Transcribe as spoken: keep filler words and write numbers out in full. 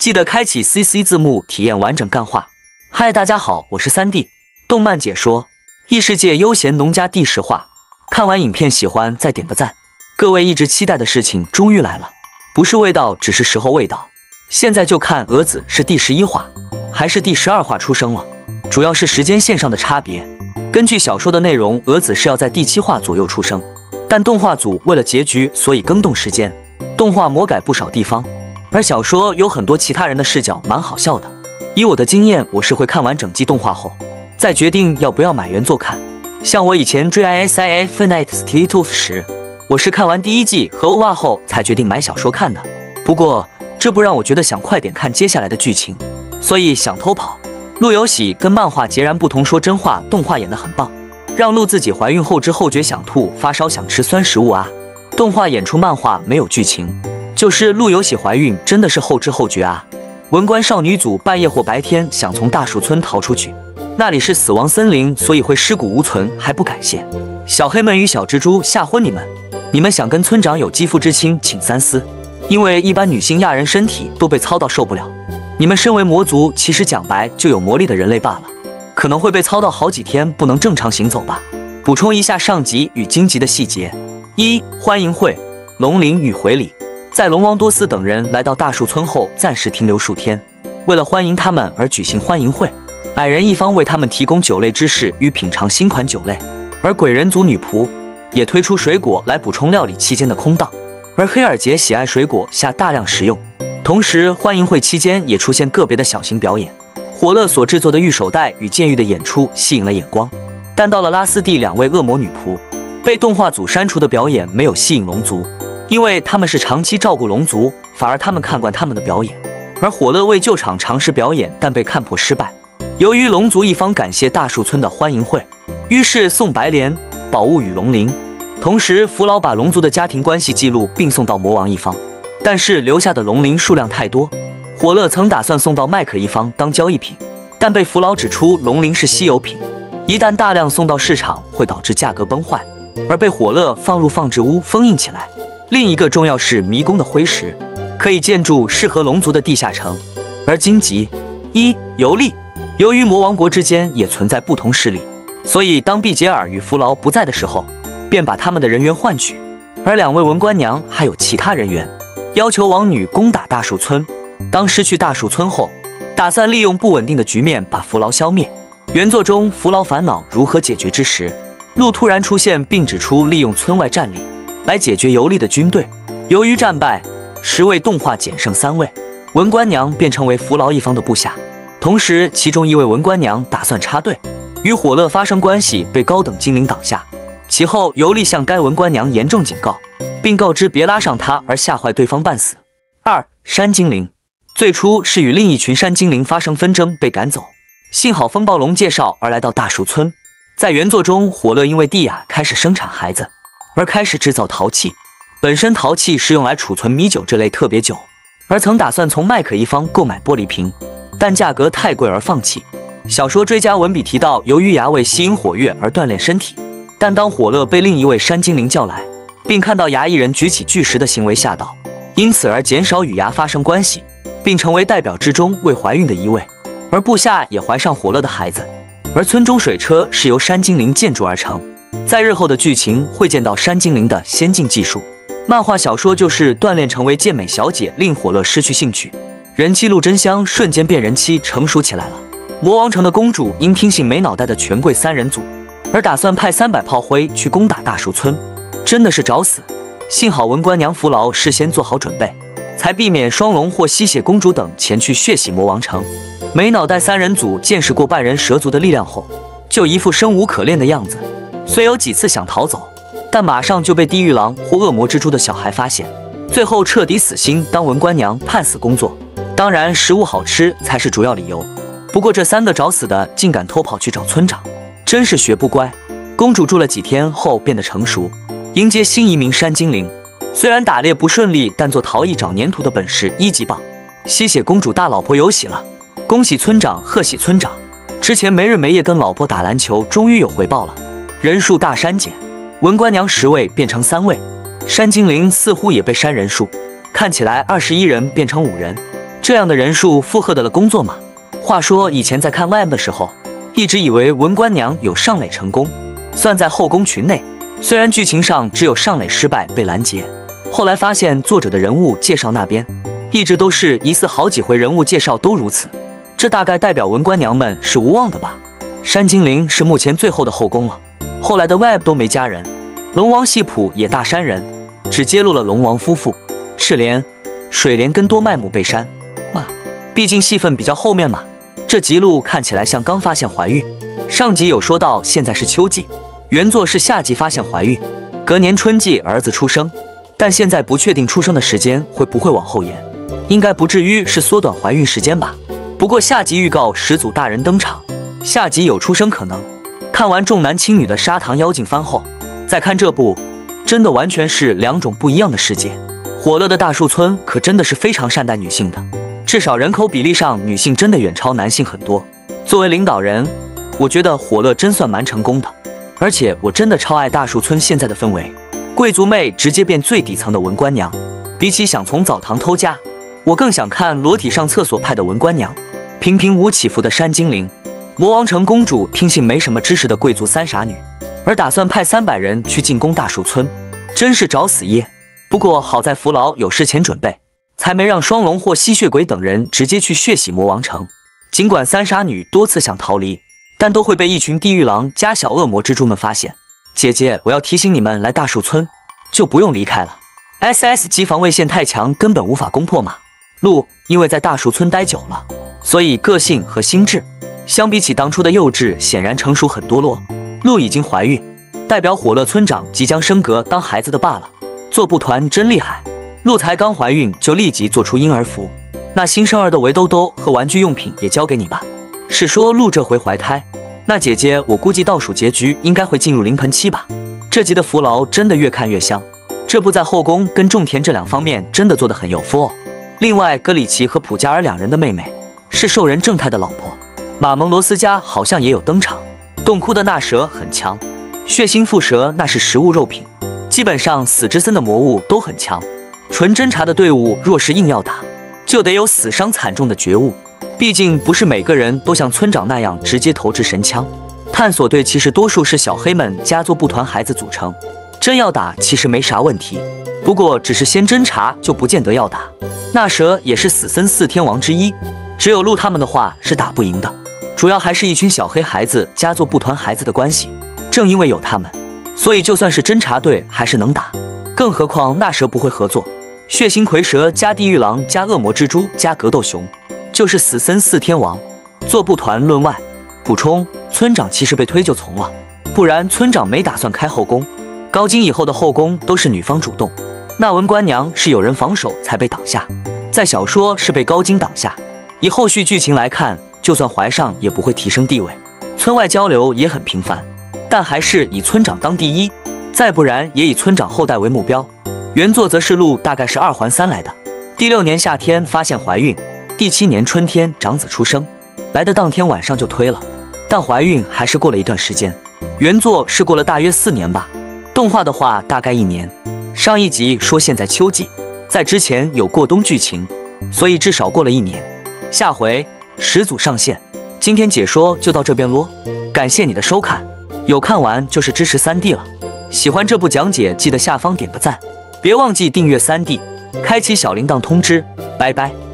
记得开启 C C 字幕体验完整干话。嗨，大家好，我是三 D 动漫解说异世界悠闲农家第十话。看完影片喜欢再点个赞。各位一直期待的事情终于来了，不是味道，只是时候未到。现在就看蛾子是第十一话还是第十二话出生了，主要是时间线上的差别。根据小说的内容，蛾子是要在第七话左右出生，但动画组为了结局，所以更动时间，动画魔改不少地方。而小说有很多其他人的视角，蛮好笑的。以我的经验，我是会看完整季动画后，再决定要不要买原作看。像我以前追 I S I F Night Steel 时，我是看完第一季和 O V A 后才决定买小说看的。不过这不让我觉得想快点看接下来的剧情，所以想偷跑。陆有喜跟漫画截然不同，说真话，动画演得很棒，让陆自己怀孕后知后觉，想吐、发烧、想吃酸食物啊。动画演出漫画没有剧情，就是陆有喜怀孕真的是后知后觉啊。文官少女组半夜或白天想从大树村逃出去，那里是死亡森林，所以会尸骨无存，还不感谢小黑们与小蜘蛛吓昏你们。你们想跟村长有肌肤之亲，请三思，因为一般女性亚人身体都被操到受不了。你们身为魔族，其实讲白就有魔力的人类罢了，可能会被操到好几天不能正常行走吧。补充一下上集与荆棘的细节：一、欢迎会，龙鳞与回礼。在龙王多斯等人来到大树村后，暂时停留数天，为了欢迎他们而举行欢迎会。矮人一方为他们提供酒类知识与品尝新款酒类，而鬼人族女仆也推出水果来补充料理期间的空档。而黑尔杰喜爱水果，下大量食用。同时，欢迎会期间也出现个别的小型表演。火乐所制作的玉手袋与剑玉的演出吸引了眼光，但到了拉斯蒂两位恶魔女仆被动画组删除的表演没有吸引龙族。因为他们是长期照顾龙族，反而他们看惯他们的表演。而火乐为救场尝试表演，但被看破失败。由于龙族一方感谢大树村的欢迎会，于是送白莲、宝物与龙鳞。同时，福老把龙族的家庭关系记录并送到魔王一方，但是留下的龙鳞数量太多。火乐曾打算送到麦克一方当交易品，但被福老指出龙鳞是稀有品，一旦大量送到市场会导致价格崩坏，而被火乐放入放置屋封印起来。另一个重要是迷宫的灰石，可以建筑适合龙族的地下城。而荆棘一游历，由于魔王国之间也存在不同势力，所以当毕杰尔与福劳不在的时候，便把他们的人员换取。而两位文官娘还有其他人员要求王女攻打大树村，当失去大树村后，打算利用不稳定的局面把福劳消灭。原作中福劳烦恼如何解决之时，陆突然出现并指出利用村外战力来解决游历的军队。由于战败，十位动画减剩三位，文官娘便成为福劳一方的部下。同时，其中一位文官娘打算插队，与火乐发生关系，被高等精灵挡下。其后，游历向该文官娘严重警告，并告知别拉上他，而吓坏对方半死。二、山精灵最初是与另一群山精灵发生纷争，被赶走。幸好风暴龙介绍而来到大树村。在原作中，火乐因为蒂亚开始生产孩子，而开始制造陶器。本身陶器是用来储存米酒这类特别酒，而曾打算从麦克一方购买玻璃瓶，但价格太贵而放弃。小说追加文笔提到，由于牙为吸引火月而锻炼身体，但当火乐被另一位山精灵叫来，并看到牙一人举起巨石的行为吓到，因此而减少与牙发生关系，并成为代表之中未怀孕的一位。而部下也怀上火乐的孩子。而村中水车是由山精灵建筑而成，在日后的剧情会见到山精灵的先进技术。漫画小说就是锻炼成为健美小姐，令火乐失去兴趣，人妻陆真香瞬间变人妻，成熟起来了。魔王城的公主因听信没脑袋的权贵三人组，而打算派三百炮灰去攻打大树村，真的是找死。幸好文官娘福劳事先做好准备，才避免双龙或吸血公主等前去血洗魔王城。没脑袋三人组见识过半人蛇族的力量后，就一副生无可恋的样子。虽有几次想逃走，但马上就被地狱狼或恶魔蜘蛛的小孩发现，最后彻底死心当文官娘判死工作。当然，食物好吃才是主要理由。不过这三个找死的竟敢偷跑去找村长，真是学不乖。公主住了几天后变得成熟，迎接新移民山精灵。虽然打猎不顺利，但做陶艺找粘土的本事一级棒。吸血公主大老婆有喜了，恭喜村长，贺喜村长！之前没日没夜跟老婆打篮球，终于有回报了。人数大删减，文官娘十位变成三位，山精灵似乎也被删人数，看起来二十一人变成五人。 这样的人数负荷得了工作吗？话说以前在看 Web 的时候，一直以为文官娘有上垒成功，算在后宫群内。虽然剧情上只有上垒失败被拦截，后来发现作者的人物介绍那边一直都是疑似好几回人物介绍都如此，这大概代表文官娘们是无望的吧。山精灵是目前最后的后宫了，后来的 Web 都没加人。龙王系谱也大删人，只揭露了龙王夫妇赤莲、水莲跟多麦姆被删。哇，毕竟戏份比较后面嘛。这集录看起来像刚发现怀孕，上集有说到现在是秋季，原作是夏季发现怀孕，隔年春季儿子出生，但现在不确定出生的时间会不会往后延，应该不至于是缩短怀孕时间吧。不过下集预告始祖大人登场，下集有出生可能。看完重男轻女的砂糖妖精番后，再看这部，真的完全是两种不一样的世界。火乐的大树村可真的是非常善待女性的，至少人口比例上女性真的远超男性很多。作为领导人，我觉得火乐真算蛮成功的，而且我真的超爱大树村现在的氛围，贵族妹直接变最底层的文官娘。比起想从澡堂偷家，我更想看裸体上厕所派的文官娘。平平无起伏的山精灵，魔王城公主听信没什么知识的贵族三傻女，而打算派三百人去进攻大树村，真是找死耶。不过好在福劳有事前准备，才没让双龙或吸血鬼等人直接去血洗魔王城。尽管三傻女多次想逃离，但都会被一群地狱狼加小恶魔蜘蛛们发现。姐姐，我要提醒你们，来大树村就不用离开了。S S 级防卫线太强，根本无法攻破嘛。鹿因为在大树村待久了，所以个性和心智相比起当初的幼稚，显然成熟很多咯。鹿已经怀孕，代表火乐村长即将升格当孩子的爸了。做部团真厉害，鹿才刚怀孕就立即做出婴儿服，那新生儿的围兜兜和玩具用品也交给你吧。是说鹿这回怀胎？那姐姐，我估计倒数结局应该会进入临盆期吧。这集的福劳真的越看越香，这部在后宫跟种田这两方面真的做得很有 feel。另外，格里奇和普加尔两人的妹妹是兽人正太的老婆，马蒙罗斯家好像也有登场。洞窟的那蛇很强，血腥蝮蛇那是食物肉品，基本上死之森的魔物都很强。纯侦察的队伍若是硬要打，就得有死伤惨重的觉悟，毕竟不是每个人都像村长那样直接投掷神枪。探索队其实多数是小黑们家做部团孩子组成，真要打其实没啥问题，不过只是先侦察就不见得要打。那蛇也是死森四天王之一，只有鹿他们的话是打不赢的，主要还是一群小黑孩子加做部团孩子的关系。正因为有他们，所以就算是侦察队还是能打，更何况那蛇不会合作。血腥蝰蛇加地狱狼加恶魔蜘蛛加格斗熊，就是死森四天王。做部团论外。补充，村长其实被推就从了，不然村长没打算开后宫。高金以后的后宫都是女方主动，那文官娘是有人防守才被挡下，在小说是被高金挡下。以后续剧情来看，就算怀上也不会提升地位。村外交流也很频繁，但还是以村长当第一，再不然也以村长后代为目标。原作则是鹿大概是二环三来的，第六年夏天发现怀孕，第七年春天长子出生，来的当天晚上就推了，但怀孕还是过了一段时间。原作是过了大约四年吧，动画的话大概一年。上一集说现在秋季，在之前有过冬剧情，所以至少过了一年。下回始祖上线，今天解说就到这边咯，感谢你的收看，有看完就是支持三 D 了。喜欢这部讲解记得下方点个赞，别忘记订阅三 D，开启小铃铛通知，拜拜。